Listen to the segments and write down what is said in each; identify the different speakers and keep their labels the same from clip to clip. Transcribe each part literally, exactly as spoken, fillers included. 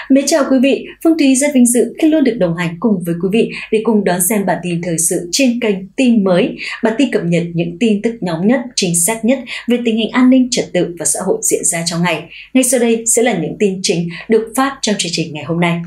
Speaker 1: Mến chào quý vị, Phương Thúy rất vinh dự khi luôn được đồng hành cùng với quý vị để cùng đón xem bản tin thời sự trên kênh Tin Mới. Bản tin cập nhật những tin tức nóng nhất, chính xác nhất về tình hình an ninh trật tự và xã hội diễn ra trong ngày. Ngay sau đây sẽ là những tin chính được phát trong chương trình ngày hôm nay.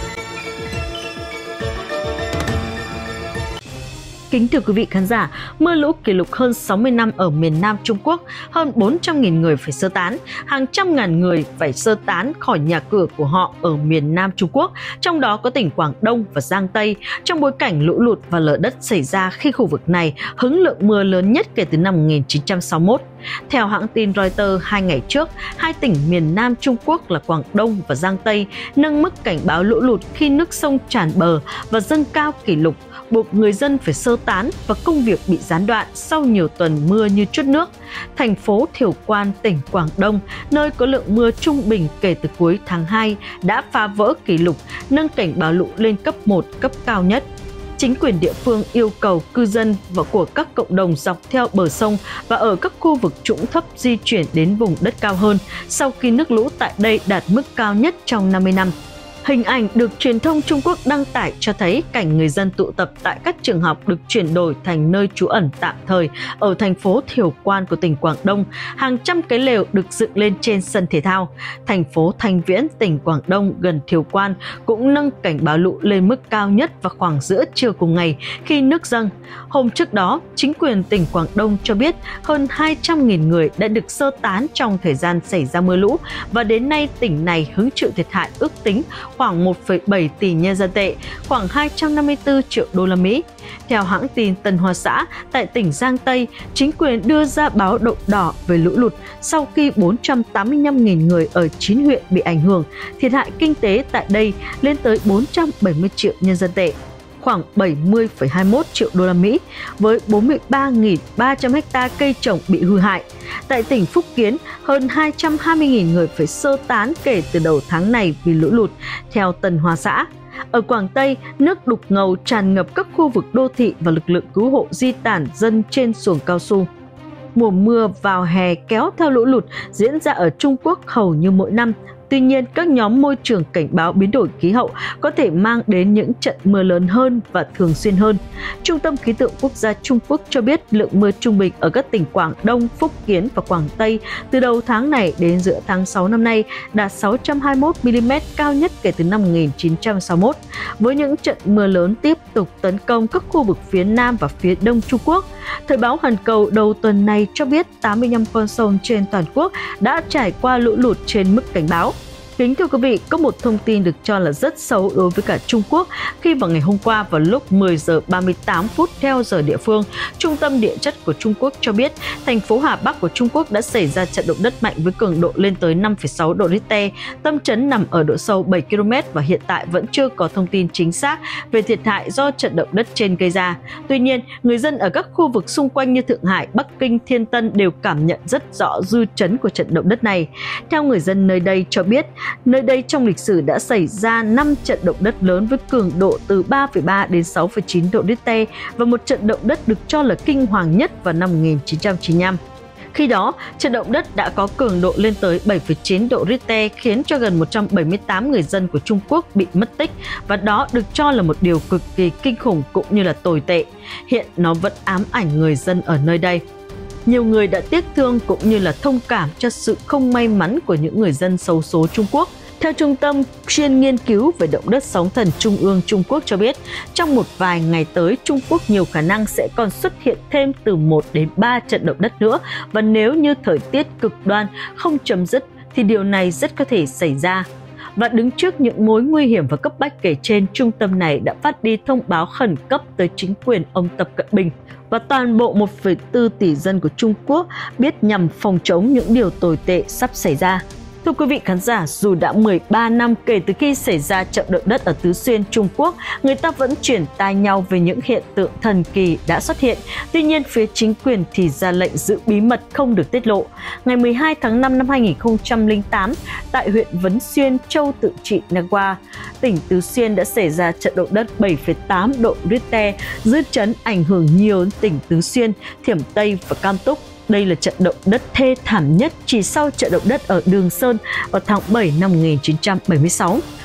Speaker 2: Kính thưa quý vị khán giả, mưa lũ kỷ lục hơn sáu mươi năm ở miền Nam Trung Quốc, hơn bốn trăm nghìn người phải sơ tán, hàng trăm ngàn người phải sơ tán khỏi nhà cửa của họ ở miền Nam Trung Quốc, trong đó có tỉnh Quảng Đông và Giang Tây, trong bối cảnh lũ lụt và lở đất xảy ra khi khu vực này hứng lượng mưa lớn nhất kể từ năm một nghìn chín trăm sáu mươi mốt. Theo hãng tin Reuters, hai ngày trước, hai tỉnh miền Nam Trung Quốc là Quảng Đông và Giang Tây nâng mức cảnh báo lũ lụt khi nước sông tràn bờ và dâng cao kỷ lục, buộc người dân phải sơ tán và công việc bị gián đoạn sau nhiều tuần mưa như trút nước. Thành phố Thiểm Quan, tỉnh Quảng Đông, nơi có lượng mưa trung bình kể từ cuối tháng hai, đã phá vỡ kỷ lục, nâng cảnh báo lũ lên cấp một, cấp cao nhất. Chính quyền địa phương yêu cầu cư dân và của các cộng đồng dọc theo bờ sông và ở các khu vực trũng thấp di chuyển đến vùng đất cao hơn sau khi nước lũ tại đây đạt mức cao nhất trong năm mươi năm. Hình ảnh được truyền thông Trung Quốc đăng tải cho thấy cảnh người dân tụ tập tại các trường học được chuyển đổi thành nơi trú ẩn tạm thời ở thành phố Thiểm Quan của tỉnh Quảng Đông. Hàng trăm cái lều được dựng lên trên sân thể thao. Thành phố Thanh Viễn, tỉnh Quảng Đông gần Thiểm Quan cũng nâng cảnh báo lũ lên mức cao nhất vào khoảng giữa trưa cùng ngày khi nước dâng. Hôm trước đó, chính quyền tỉnh Quảng Đông cho biết hơn hai trăm nghìn người đã được sơ tán trong thời gian xảy ra mưa lũ và đến nay tỉnh này hứng chịu thiệt hại ước tính khoảng một phẩy bảy tỷ nhân dân tệ, khoảng hai trăm năm mươi tư triệu đô la Mỹ. Theo hãng tin Tân Hoa Xã, tại tỉnh Giang Tây, chính quyền đưa ra báo động đỏ về lũ lụt sau khi bốn trăm tám mươi lăm nghìn người ở chín huyện bị ảnh hưởng, thiệt hại kinh tế tại đây lên tới bốn trăm bảy mươi triệu nhân dân tệ, khoảng bảy mươi phẩy hai mươi mốt triệu đô la Mỹ, với bốn mươi ba nghìn ba trăm ha cây trồng bị hư hại. Tại tỉnh Phúc Kiến, hơn hai trăm hai mươi nghìn người phải sơ tán kể từ đầu tháng này vì lũ lụt, theo Tân Hoa Xã. Ở Quảng Tây, nước đục ngầu tràn ngập các khu vực đô thị và lực lượng cứu hộ di tản dân trên xuồng cao su. Mùa mưa vào hè kéo theo lũ lụt diễn ra ở Trung Quốc hầu như mỗi năm. Tuy nhiên, các nhóm môi trường cảnh báo biến đổi khí hậu có thể mang đến những trận mưa lớn hơn và thường xuyên hơn. Trung tâm Khí tượng Quốc gia Trung Quốc cho biết lượng mưa trung bình ở các tỉnh Quảng Đông, Phúc Kiến và Quảng Tây từ đầu tháng này đến giữa tháng sáu năm nay đạt sáu trăm hai mươi mốt mi-li-mét, cao nhất kể từ năm một nghìn chín trăm sáu mươi mốt. Với những trận mưa lớn tiếp tục tấn công các khu vực phía Nam và phía Đông Trung Quốc, Thời báo Hoàn Cầu đầu tuần này cho biết tám mươi lăm con sông trên toàn quốc đã trải qua lũ lụt trên mức cảnh báo. Kính thưa quý vị, có một thông tin được cho là rất xấu đối với cả Trung Quốc khi vào ngày hôm qua vào lúc mười giờ ba mươi tám phút theo giờ địa phương, Trung tâm Địa chất của Trung Quốc cho biết thành phố Hà Bắc của Trung Quốc đã xảy ra trận động đất mạnh với cường độ lên tới năm phẩy sáu độ Richter. Tâm chấn nằm ở độ sâu bảy ki lô mét và hiện tại vẫn chưa có thông tin chính xác về thiệt hại do trận động đất trên gây ra. Tuy nhiên, người dân ở các khu vực xung quanh như Thượng Hải, Bắc Kinh, Thiên Tân đều cảm nhận rất rõ dư chấn của trận động đất này. Theo người dân nơi đây cho biết, nơi đây trong lịch sử đã xảy ra năm trận động đất lớn với cường độ từ ba phẩy ba đến sáu phẩy chín độ Richter và một trận động đất được cho là kinh hoàng nhất vào năm một nghìn chín trăm chín mươi lăm. Khi đó, trận động đất đã có cường độ lên tới bảy phẩy chín độ Richter khiến cho gần một trăm bảy mươi tám người dân của Trung Quốc bị mất tích và đó được cho là một điều cực kỳ kinh khủng cũng như là tồi tệ. Hiện nó vẫn ám ảnh người dân ở nơi đây. Nhiều người đã tiếc thương cũng như là thông cảm cho sự không may mắn của những người dân xấu số Trung Quốc. Theo Trung tâm chuyên nghiên cứu về động đất sóng thần Trung ương Trung Quốc cho biết, trong một vài ngày tới, Trung Quốc nhiều khả năng sẽ còn xuất hiện thêm từ một đến ba trận động đất nữa và nếu như thời tiết cực đoan không chấm dứt thì điều này rất có thể xảy ra. Và đứng trước những mối nguy hiểm và cấp bách kể trên, trung tâm này đã phát đi thông báo khẩn cấp tới chính quyền ông Tập Cận Bình và toàn bộ một phẩy bốn tỷ dân của Trung Quốc biết nhằm phòng chống những điều tồi tệ sắp xảy ra. Thưa quý vị khán giả, dù đã mười ba năm kể từ khi xảy ra trận động đất ở Tứ Xuyên, Trung Quốc, người ta vẫn chuyển tai nhau về những hiện tượng thần kỳ đã xuất hiện. Tuy nhiên, phía chính quyền thì ra lệnh giữ bí mật không được tiết lộ. Ngày mười hai tháng năm năm hai nghìn không trăm lẻ tám, tại huyện Vấn Xuyên, Châu Tự Trị, Nagua, tỉnh Tứ Xuyên đã xảy ra trận động đất bảy phẩy tám độ Richter, dư chấn ảnh hưởng nhiều tỉnh Tứ Xuyên, Thiểm Tây và Cam Túc. Đây là trận động đất thê thảm nhất chỉ sau trận động đất ở Đường Sơn vào tháng bảy năm một nghìn chín trăm bảy mươi sáu.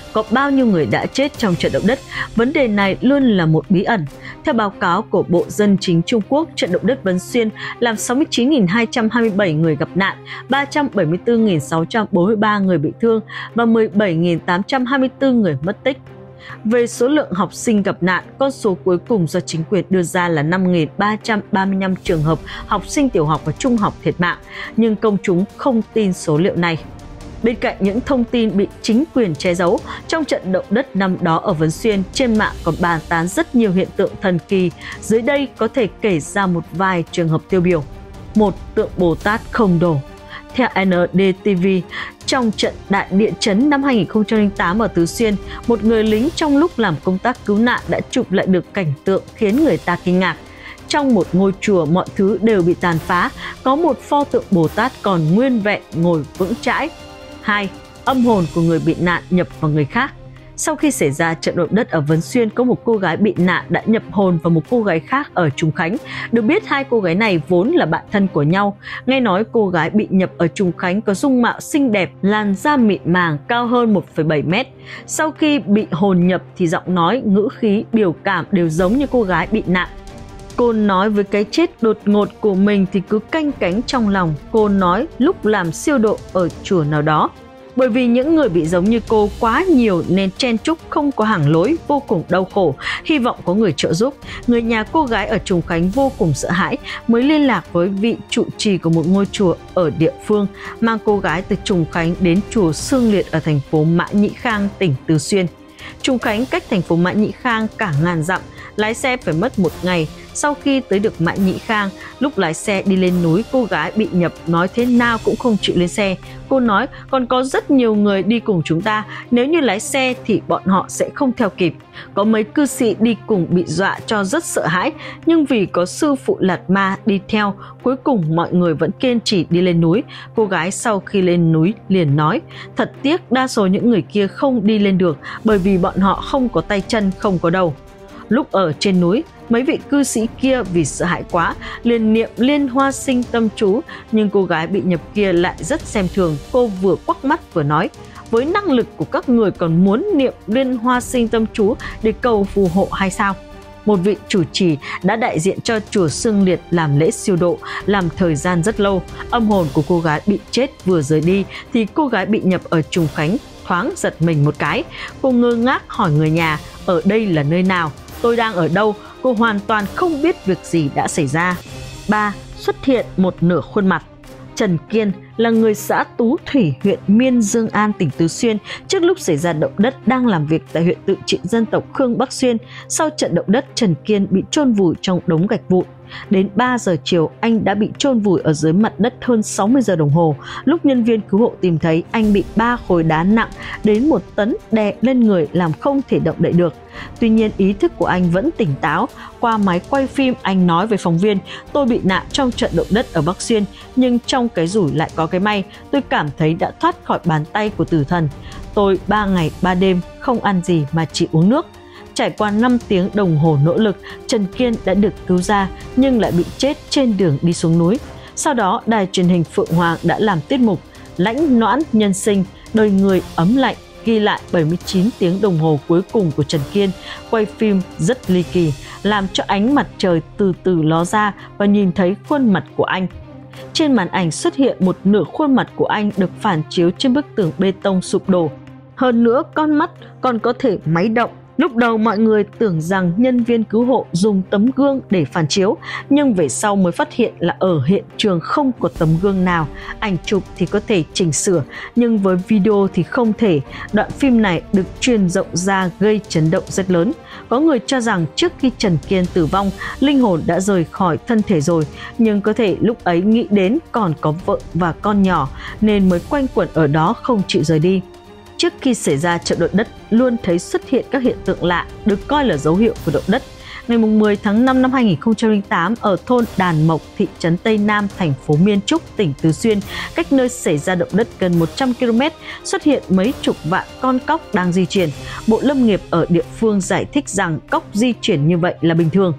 Speaker 2: có bao nhiêu người đã chết trong trận động đất, vấn đề này luôn là một bí ẩn. Theo báo cáo của Bộ Dân chính Trung Quốc, trận động đất Vân Xuyên làm sáu mươi chín nghìn hai trăm hai mươi bảy người gặp nạn, ba trăm bảy mươi tư nghìn sáu trăm bốn mươi ba người bị thương và mười bảy nghìn tám trăm hai mươi tư người mất tích. Về số lượng học sinh gặp nạn, con số cuối cùng do chính quyền đưa ra là năm nghìn ba trăm ba mươi lăm trường hợp học sinh tiểu học và trung học thiệt mạng, nhưng công chúng không tin số liệu này. Bên cạnh những thông tin bị chính quyền che giấu, trong trận động đất năm đó ở Vân Xuyên, trên mạng còn bàn tán rất nhiều hiện tượng thần kỳ. Dưới đây có thể kể ra một vài trường hợp tiêu biểu. Một, tượng Bồ Tát không đổ. Theo en đê tê vê, trong trận đại địa chấn năm hai nghìn không trăm lẻ tám ở Tứ Xuyên, một người lính trong lúc làm công tác cứu nạn đã chụp lại được cảnh tượng khiến người ta kinh ngạc. Trong một ngôi chùa, mọi thứ đều bị tàn phá, có một pho tượng Bồ Tát còn nguyên vẹn ngồi vững chãi. Hai, âm hồn của người bị nạn nhập vào người khác. Sau khi xảy ra trận động đất ở Vân Xuyên, có một cô gái bị nạn đã nhập hồn vào một cô gái khác ở Trùng Khánh. Được biết hai cô gái này vốn là bạn thân của nhau. Nghe nói cô gái bị nhập ở Trùng Khánh có dung mạo xinh đẹp, làn da mịn màng, cao hơn một phẩy bảy mét. Sau khi bị hồn nhập thì giọng nói, ngữ khí, biểu cảm đều giống như cô gái bị nạn. Cô nói với cái chết đột ngột của mình thì cứ canh cánh trong lòng. Cô nói lúc làm siêu độ ở chùa nào đó. Bởi vì những người bị giống như cô quá nhiều nên chen chúc không có hàng lối, vô cùng đau khổ, hy vọng có người trợ giúp. Người nhà cô gái ở Trùng Khánh vô cùng sợ hãi, mới liên lạc với vị trụ trì của một ngôi chùa ở địa phương, mang cô gái từ Trùng Khánh đến chùa Sương Liệt ở thành phố Mã Nhĩ Khang, tỉnh Tứ Xuyên. Trùng Khánh cách thành phố Mã Nhĩ Khang cả ngàn dặm, lái xe phải mất một ngày. Sau khi tới được Mã Nhĩ Khang, lúc lái xe đi lên núi, cô gái bị nhập nói thế nào cũng không chịu lên xe. Cô nói còn có rất nhiều người đi cùng chúng ta, nếu như lái xe thì bọn họ sẽ không theo kịp. Có mấy cư sĩ đi cùng bị dọa cho rất sợ hãi, nhưng vì có sư phụ Lạt Ma đi theo, cuối cùng mọi người vẫn kiên trì đi lên núi. Cô gái sau khi lên núi liền nói, thật tiếc đa số những người kia không đi lên được bởi vì bọn họ không có tay chân, không có đầu. Lúc ở trên núi, mấy vị cư sĩ kia vì sợ hãi quá liền niệm Liên Hoa Sinh Tâm Chú, nhưng cô gái bị nhập kia lại rất xem thường. Cô vừa quắc mắt vừa nói, với năng lực của các người còn muốn niệm Liên Hoa Sinh Tâm Chú để cầu phù hộ hay sao? Một vị chủ trì đã đại diện cho chùa Sương Liệt làm lễ siêu độ, làm thời gian rất lâu. Âm hồn của cô gái bị chết vừa rời đi thì cô gái bị nhập ở Trùng Khánh thoáng giật mình một cái. Cô ngơ ngác hỏi người nhà, ở đây là nơi nào? Tôi đang ở đâu? Cô hoàn toàn không biết việc gì đã xảy ra. ba. Xuất hiện một nửa khuôn mặt. Trần Kiên là người xã Tú Thủy, huyện Miên Dương An, tỉnh Tứ Xuyên. Trước lúc xảy ra động đất đang làm việc tại huyện tự trị dân tộc Khương Bắc Xuyên. Sau trận động đất, Trần Kiên bị chôn vùi trong đống gạch vụn. Đến ba giờ chiều, anh đã bị chôn vùi ở dưới mặt đất hơn sáu mươi giờ đồng hồ. Lúc nhân viên cứu hộ tìm thấy, anh bị ba khối đá nặng đến một tấn đè lên người làm không thể động đậy được. Tuy nhiên, ý thức của anh vẫn tỉnh táo. Qua máy quay phim, anh nói với phóng viên, tôi bị nạn trong trận động đất ở Bắc Xuyên, nhưng trong cái rủi lại có cái may, tôi cảm thấy đã thoát khỏi bàn tay của tử thần. Tôi ba ngày ba đêm không ăn gì mà chỉ uống nước. Trải qua năm tiếng đồng hồ nỗ lực, Trần Kiên đã được cứu ra nhưng lại bị chết trên đường đi xuống núi. Sau đó, đài truyền hình Phượng Hoàng đã làm tiết mục Lãnh Noãn Nhân Sinh, đời người ấm lạnh, ghi lại bảy mươi chín tiếng đồng hồ cuối cùng của Trần Kiên. Quay phim rất ly kỳ, làm cho ánh mặt trời từ từ ló ra và nhìn thấy khuôn mặt của anh. Trên màn ảnh xuất hiện một nửa khuôn mặt của anh được phản chiếu trên bức tường bê tông sụp đổ. Hơn nữa, con mắt còn có thể máy động. Lúc đầu mọi người tưởng rằng nhân viên cứu hộ dùng tấm gương để phản chiếu, nhưng về sau mới phát hiện là ở hiện trường không có tấm gương nào. Ảnh chụp thì có thể chỉnh sửa, nhưng với video thì không thể. Đoạn phim này được truyền rộng ra gây chấn động rất lớn. Có người cho rằng trước khi Trần Kiên tử vong, linh hồn đã rời khỏi thân thể rồi, nhưng có thể lúc ấy nghĩ đến còn có vợ và con nhỏ nên mới quanh quẩn ở đó không chịu rời đi. Trước khi xảy ra trận động đất, luôn thấy xuất hiện các hiện tượng lạ, được coi là dấu hiệu của động đất. Ngày mười tháng năm năm hai nghìn không trăm lẻ tám, ở thôn Đàn Mộc, thị trấn Tây Nam, thành phố Miên Trúc, tỉnh Tứ Xuyên, cách nơi xảy ra động đất gần một trăm ki lô mét, xuất hiện mấy chục vạn con cóc đang di chuyển. Bộ Lâm nghiệp ở địa phương giải thích rằng cóc di chuyển như vậy là bình thường.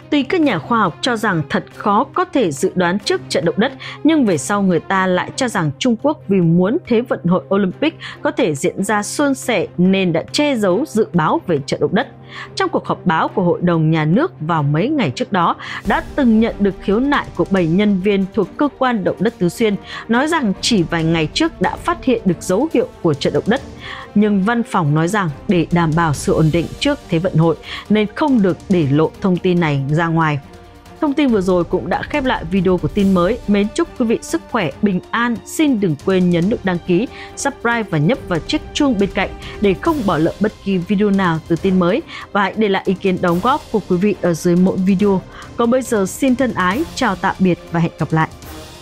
Speaker 2: Tuy các nhà khoa học cho rằng thật khó có thể dự đoán trước trận động đất, nhưng về sau người ta lại cho rằng Trung Quốc vì muốn Thế vận hội Olympic có thể diễn ra suôn sẻ nên đã che giấu dự báo về trận động đất. Trong cuộc họp báo của Hội đồng Nhà nước vào mấy ngày trước đó, đã từng nhận được khiếu nại của bảy nhân viên thuộc cơ quan động đất Tứ Xuyên, nói rằng chỉ vài ngày trước đã phát hiện được dấu hiệu của trận động đất. Nhưng văn phòng nói rằng để đảm bảo sự ổn định trước Thế vận hội nên không được để lộ thông tin này ra ngoài. Thông tin vừa rồi cũng đã khép lại video của tin mới. Mến chúc quý vị sức khỏe, bình an. Xin đừng quên nhấn nút đăng ký, subscribe và nhấp vào chiếc chuông bên cạnh để không bỏ lỡ bất kỳ video nào từ tin mới. Và hãy để lại ý kiến đóng góp của quý vị ở dưới mỗi video. Còn bây giờ xin thân ái, chào tạm biệt và hẹn gặp lại.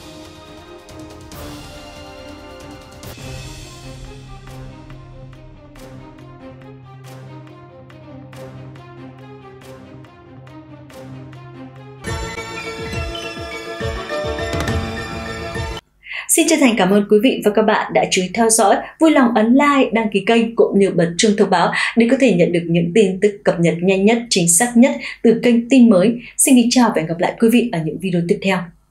Speaker 1: Xin chân thành cảm ơn quý vị và các bạn đã chú ý theo dõi, vui lòng ấn like, đăng ký kênh cũng như bật chuông thông báo để có thể nhận được những tin tức cập nhật nhanh nhất, chính xác nhất từ kênh tin mới. Xin kính chào và hẹn gặp lại quý vị ở những video tiếp theo.